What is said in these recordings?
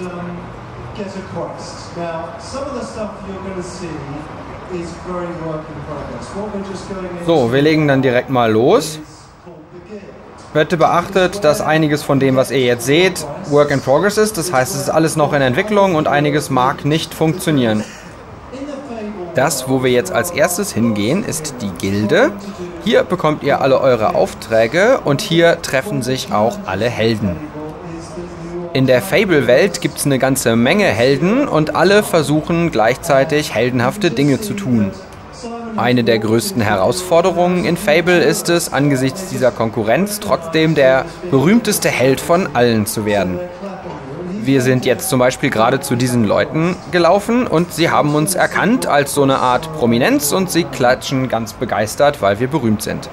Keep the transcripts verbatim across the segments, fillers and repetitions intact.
So, wir legen dann direkt mal los. Bitte beachtet, dass einiges von dem, was ihr jetzt seht, Work in Progress ist. Das heißt, es ist alles noch in Entwicklung und einiges mag nicht funktionieren. Das, wo wir jetzt als erstes hingehen, ist die Gilde. Hier bekommt ihr alle eure Aufträge und hier treffen sich auch alle Helden. In der Fable-Welt gibt es eine ganze Menge Helden und alle versuchen gleichzeitig heldenhafte Dinge zu tun. Eine der größten Herausforderungen in Fable ist es, angesichts dieser Konkurrenz trotzdem der berühmteste Held von allen zu werden. Wir sind jetzt zum Beispiel gerade zu diesen Leuten gelaufen und sie haben uns erkannt als so eine Art Prominenz und sie klatschen ganz begeistert, weil wir berühmt sind.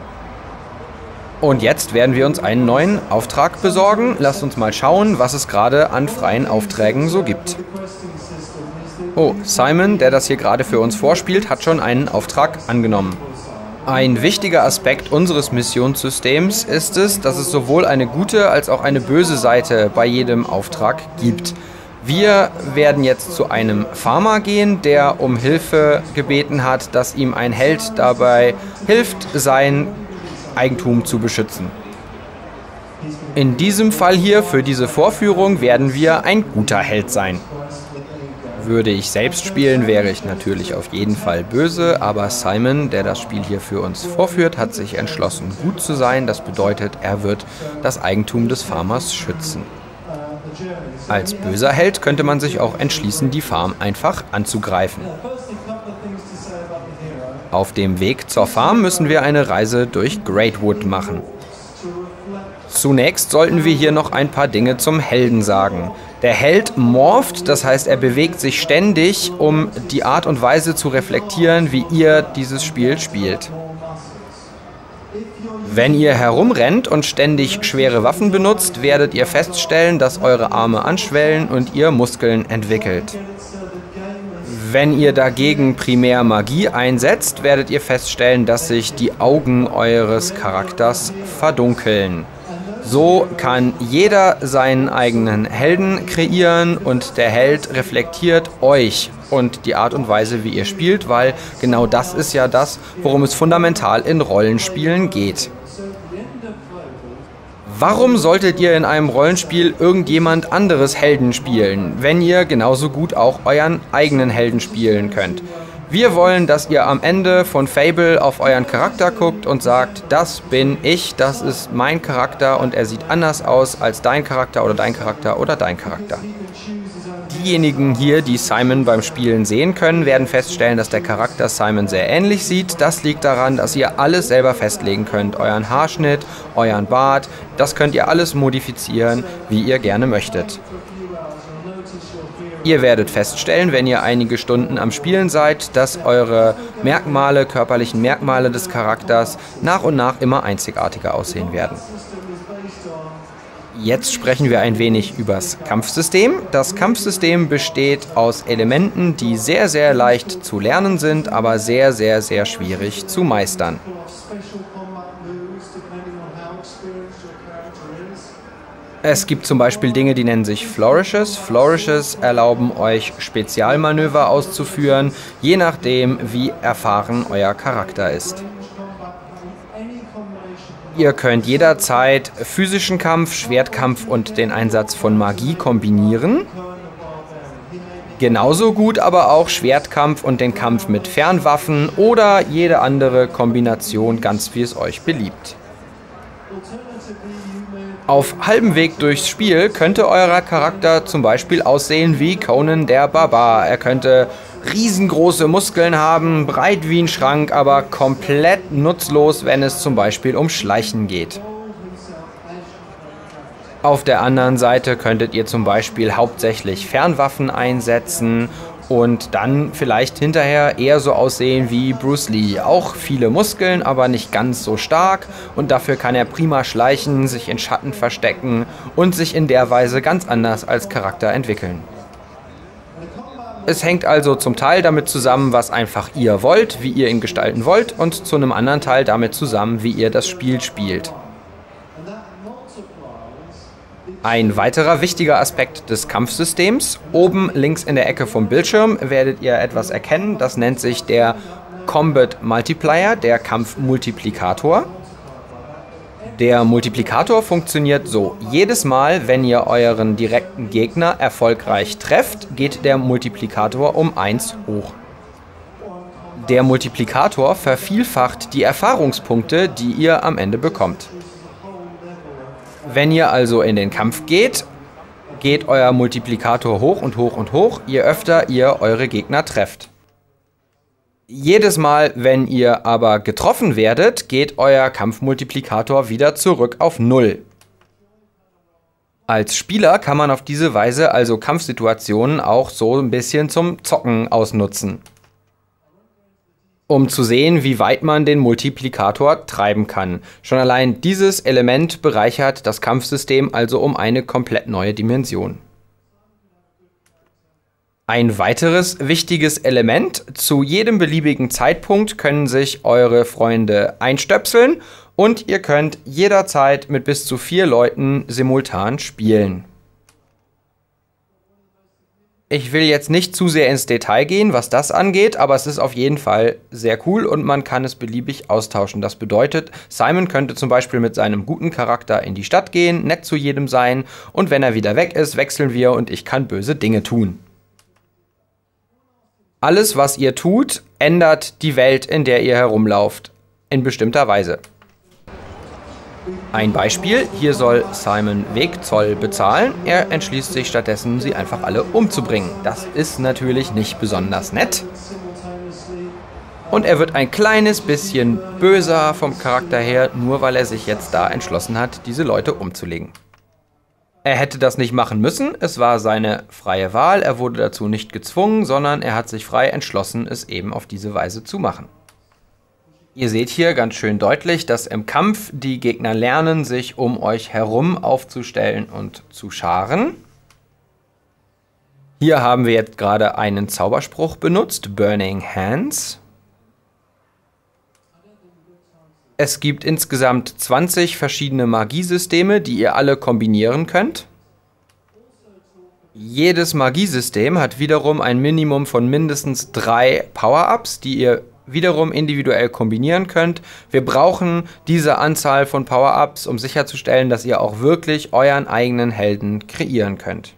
Und jetzt werden wir uns einen neuen Auftrag besorgen. Lasst uns mal schauen, was es gerade an freien Aufträgen so gibt. Oh, Simon, der das hier gerade für uns vorspielt, hat schon einen Auftrag angenommen. Ein wichtiger Aspekt unseres Missionssystems ist es, dass es sowohl eine gute als auch eine böse Seite bei jedem Auftrag gibt. Wir werden jetzt zu einem Farmer gehen, der um Hilfe gebeten hat, dass ihm ein Held dabei hilft, sein Eigentum zu beschützen. In diesem Fall hier, für diese Vorführung, werden wir ein guter Held sein. Würde ich selbst spielen, wäre ich natürlich auf jeden Fall böse, aber Simon, der das Spiel hier für uns vorführt, hat sich entschlossen, gut zu sein. Das bedeutet, er wird das Eigentum des Farmers schützen. Als böser Held könnte man sich auch entschließen, die Farm einfach anzugreifen. Auf dem Weg zur Farm müssen wir eine Reise durch Greatwood machen. Zunächst sollten wir hier noch ein paar Dinge zum Helden sagen. Der Held morpht, das heißt, er bewegt sich ständig, um die Art und Weise zu reflektieren, wie ihr dieses Spiel spielt. Wenn ihr herumrennt und ständig schwere Waffen benutzt, werdet ihr feststellen, dass eure Arme anschwellen und ihr Muskeln entwickelt. Wenn ihr dagegen primär Magie einsetzt, werdet ihr feststellen, dass sich die Augen eures Charakters verdunkeln. So kann jeder seinen eigenen Helden kreieren und der Held reflektiert euch und die Art und Weise, wie ihr spielt, weil genau das ist ja das, worum es fundamental in Rollenspielen geht. Warum solltet ihr in einem Rollenspiel irgendjemand anderes Helden spielen, wenn ihr genauso gut auch euren eigenen Helden spielen könnt? Wir wollen, dass ihr am Ende von Fable auf euren Charakter guckt und sagt, das bin ich, das ist mein Charakter und er sieht anders aus als dein Charakter oder dein Charakter oder dein Charakter. Diejenigen hier, die Simon beim Spielen sehen können, werden feststellen, dass der Charakter Simon sehr ähnlich sieht. Das liegt daran, dass ihr alles selber festlegen könnt. Euren Haarschnitt, euren Bart, das könnt ihr alles modifizieren, wie ihr gerne möchtet. Ihr werdet feststellen, wenn ihr einige Stunden am Spielen seid, dass eure Merkmale, körperlichen Merkmale des Charakters nach und nach immer einzigartiger aussehen werden. Jetzt sprechen wir ein wenig übers Kampfsystem. Das Kampfsystem besteht aus Elementen, die sehr, sehr leicht zu lernen sind, aber sehr, sehr, sehr schwierig zu meistern. Es gibt zum Beispiel Dinge, die nennen sich Flourishes. Flourishes erlauben euch Spezialmanöver auszuführen, je nachdem, wie erfahren euer Charakter ist. Ihr könnt jederzeit physischen Kampf, Schwertkampf und den Einsatz von Magie kombinieren. Genauso gut aber auch Schwertkampf und den Kampf mit Fernwaffen oder jede andere Kombination, ganz wie es euch beliebt. Auf halbem Weg durchs Spiel könnte euer Charakter zum Beispiel aussehen wie Conan der Barbar. Er könnte riesengroße Muskeln haben, breit wie ein Schrank, aber komplett nutzlos, wenn es zum Beispiel um Schleichen geht. Auf der anderen Seite könntet ihr zum Beispiel hauptsächlich Fernwaffen einsetzen und dann vielleicht hinterher eher so aussehen wie Bruce Lee. Auch viele Muskeln, aber nicht ganz so stark und dafür kann er prima schleichen, sich in Schatten verstecken und sich in der Weise ganz anders als Charakter entwickeln. Es hängt also zum Teil damit zusammen, was einfach ihr wollt, wie ihr ihn gestalten wollt und zu einem anderen Teil damit zusammen, wie ihr das Spiel spielt. Ein weiterer wichtiger Aspekt des Kampfsystems: Oben links in der Ecke vom Bildschirm werdet ihr etwas erkennen, das nennt sich der Combat Multiplier, der Kampfmultiplikator. Der Multiplikator funktioniert so: Jedes Mal, wenn ihr euren direkten Gegner erfolgreich trefft, geht der Multiplikator um eins hoch. Der Multiplikator vervielfacht die Erfahrungspunkte, die ihr am Ende bekommt. Wenn ihr also in den Kampf geht, geht euer Multiplikator hoch und hoch und hoch, je öfter ihr eure Gegner trefft. Jedes Mal, wenn ihr aber getroffen werdet, geht euer Kampfmultiplikator wieder zurück auf null. Als Spieler kann man auf diese Weise also Kampfsituationen auch so ein bisschen zum Zocken ausnutzen, um zu sehen, wie weit man den Multiplikator treiben kann. Schon allein dieses Element bereichert das Kampfsystem also um eine komplett neue Dimension. Ein weiteres wichtiges Element: Zu jedem beliebigen Zeitpunkt können sich eure Freunde einstöpseln und ihr könnt jederzeit mit bis zu vier Leuten simultan spielen. Ich will jetzt nicht zu sehr ins Detail gehen, was das angeht, aber es ist auf jeden Fall sehr cool und man kann es beliebig austauschen. Das bedeutet, Simon könnte zum Beispiel mit seinem guten Charakter in die Stadt gehen, nett zu jedem sein, und wenn er wieder weg ist, wechseln wir und ich kann böse Dinge tun. Alles, was ihr tut, ändert die Welt, in der ihr herumlauft, in bestimmter Weise. Ein Beispiel: Hier soll Simon Wegzoll bezahlen. Er entschließt sich stattdessen, sie einfach alle umzubringen. Das ist natürlich nicht besonders nett. Und er wird ein kleines bisschen böser vom Charakter her, nur weil er sich jetzt da entschlossen hat, diese Leute umzulegen. Er hätte das nicht machen müssen, es war seine freie Wahl, er wurde dazu nicht gezwungen, sondern er hat sich frei entschlossen, es eben auf diese Weise zu machen. Ihr seht hier ganz schön deutlich, dass im Kampf die Gegner lernen, sich um euch herum aufzustellen und zu scharen. Hier haben wir jetzt gerade einen Zauberspruch benutzt, Burning Hands. Es gibt insgesamt zwanzig verschiedene Magiesysteme, die ihr alle kombinieren könnt. Jedes Magiesystem hat wiederum ein Minimum von mindestens drei Power-Ups, die ihr wiederum individuell kombinieren könnt. Wir brauchen diese Anzahl von Power-Ups, um sicherzustellen, dass ihr auch wirklich euren eigenen Helden kreieren könnt.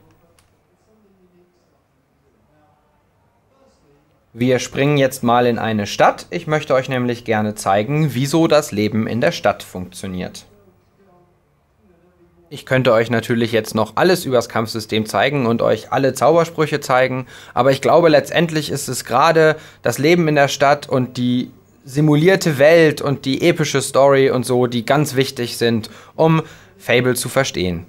Wir springen jetzt mal in eine Stadt. Ich möchte euch nämlich gerne zeigen, wieso das Leben in der Stadt funktioniert. Ich könnte euch natürlich jetzt noch alles über das Kampfsystem zeigen und euch alle Zaubersprüche zeigen, aber ich glaube, letztendlich ist es gerade das Leben in der Stadt und die simulierte Welt und die epische Story und so, die ganz wichtig sind, um Fable zu verstehen.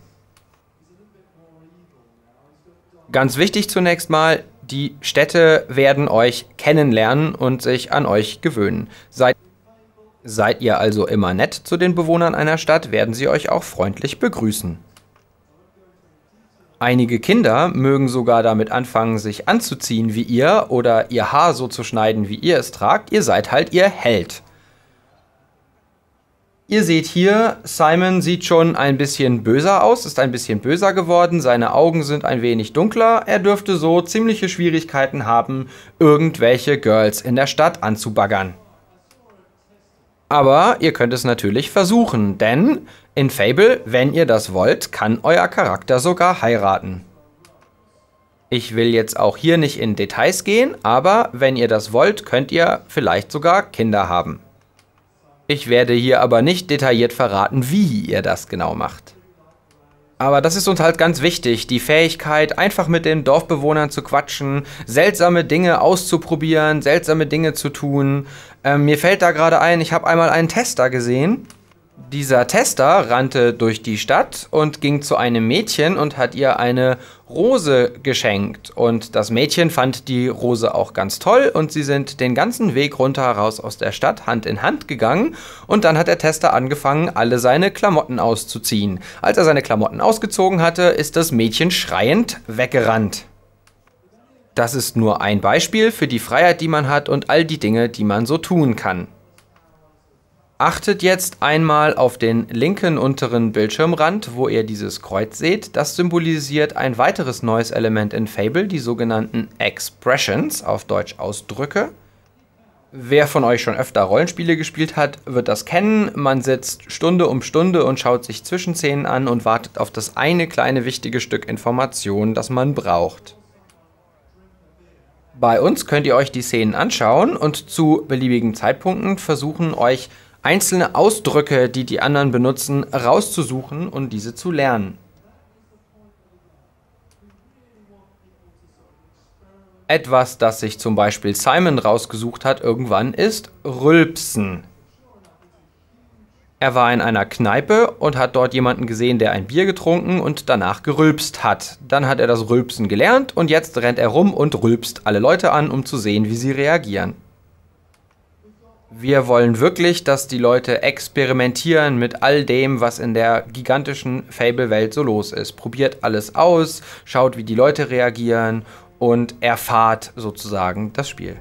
Ganz wichtig zunächst mal: Die Städte werden euch kennenlernen und sich an euch gewöhnen. Seid, seid ihr also immer nett zu den Bewohnern einer Stadt, werden sie euch auch freundlich begrüßen. Einige Kinder mögen sogar damit anfangen, sich anzuziehen wie ihr oder ihr Haar so zu schneiden, wie ihr es tragt. Ihr seid halt ihr Held. Ihr seht hier, Simon sieht schon ein bisschen böser aus, ist ein bisschen böser geworden, seine Augen sind ein wenig dunkler, er dürfte so ziemliche Schwierigkeiten haben, irgendwelche Girls in der Stadt anzubaggern. Aber ihr könnt es natürlich versuchen, denn in Fable, wenn ihr das wollt, kann euer Charakter sogar heiraten. Ich will jetzt auch hier nicht in Details gehen, aber wenn ihr das wollt, könnt ihr vielleicht sogar Kinder haben. Ich werde hier aber nicht detailliert verraten, wie ihr das genau macht. Aber das ist uns halt ganz wichtig, die Fähigkeit, einfach mit den Dorfbewohnern zu quatschen, seltsame Dinge auszuprobieren, seltsame Dinge zu tun. Ähm, mir fällt da gerade ein, ich habe einmal einen Tester gesehen. Dieser Tester rannte durch die Stadt und ging zu einem Mädchen und hat ihr eine Rose geschenkt. Und das Mädchen fand die Rose auch ganz toll und sie sind den ganzen Weg runter raus aus der Stadt Hand in Hand gegangen. Und dann hat der Tester angefangen, alle seine Klamotten auszuziehen. Als er seine Klamotten ausgezogen hatte, ist das Mädchen schreiend weggerannt. Das ist nur ein Beispiel für die Freiheit, die man hat und all die Dinge, die man so tun kann. Achtet jetzt einmal auf den linken unteren Bildschirmrand, wo ihr dieses Kreuz seht. Das symbolisiert ein weiteres neues Element in Fable, die sogenannten Expressions, auf Deutsch Ausdrücke. Wer von euch schon öfter Rollenspiele gespielt hat, wird das kennen. Man sitzt Stunde um Stunde und schaut sich Zwischenszenen an und wartet auf das eine kleine wichtige Stück Information, das man braucht. Bei uns könnt ihr euch die Szenen anschauen und zu beliebigen Zeitpunkten versuchen, euch einzelne Ausdrücke, die die anderen benutzen, rauszusuchen und diese zu lernen. Etwas, das sich zum Beispiel Simon rausgesucht hat irgendwann, ist Rülpsen. Er war in einer Kneipe und hat dort jemanden gesehen, der ein Bier getrunken und danach gerülpst hat. Dann hat er das Rülpsen gelernt und jetzt rennt er rum und rülpst alle Leute an, um zu sehen, wie sie reagieren. Wir wollen wirklich, dass die Leute experimentieren mit all dem, was in der gigantischen Fable-Welt so los ist. Probiert alles aus, schaut, wie die Leute reagieren und erfahrt sozusagen das Spiel.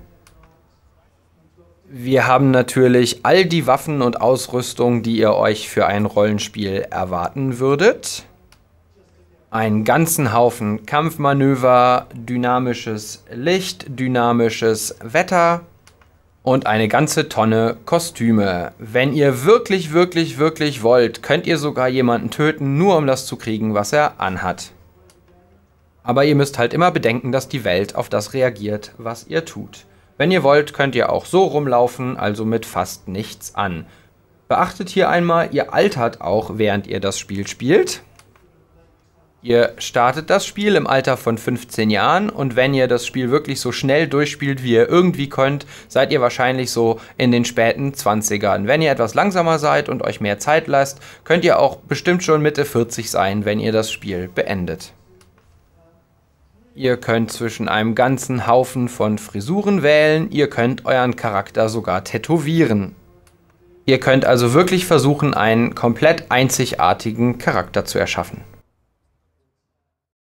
Wir haben natürlich all die Waffen und Ausrüstung, die ihr euch für ein Rollenspiel erwarten würdet. Einen ganzen Haufen Kampfmanöver, dynamisches Licht, dynamisches Wetter und eine ganze Tonne Kostüme. Wenn ihr wirklich, wirklich, wirklich wollt, könnt ihr sogar jemanden töten, nur um das zu kriegen, was er anhat. Aber ihr müsst halt immer bedenken, dass die Welt auf das reagiert, was ihr tut. Wenn ihr wollt, könnt ihr auch so rumlaufen, also mit fast nichts an. Beachtet hier einmal, ihr altert auch, während ihr das Spiel spielt. Ihr startet das Spiel im Alter von fünfzehn Jahren und wenn ihr das Spiel wirklich so schnell durchspielt, wie ihr irgendwie könnt, seid ihr wahrscheinlich so in den späten zwanzigern. Wenn ihr etwas langsamer seid und euch mehr Zeit lasst, könnt ihr auch bestimmt schon Mitte vierzig sein, wenn ihr das Spiel beendet. Ihr könnt zwischen einem ganzen Haufen von Frisuren wählen, ihr könnt euren Charakter sogar tätowieren. Ihr könnt also wirklich versuchen, einen komplett einzigartigen Charakter zu erschaffen.